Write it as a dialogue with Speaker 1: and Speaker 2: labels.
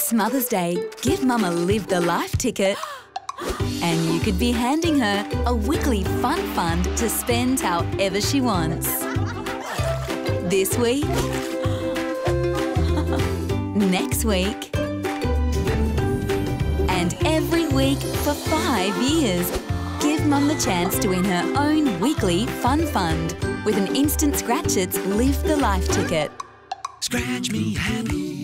Speaker 1: This Mother's Day, give Mum a Live the Life ticket and you could be handing her a weekly fun fund to spend however she wants. This week, next week, and every week for 5 years. Give Mum the chance to win her own weekly fun fund with an instant Scratch It's Live the Life ticket.
Speaker 2: Scratch me happy.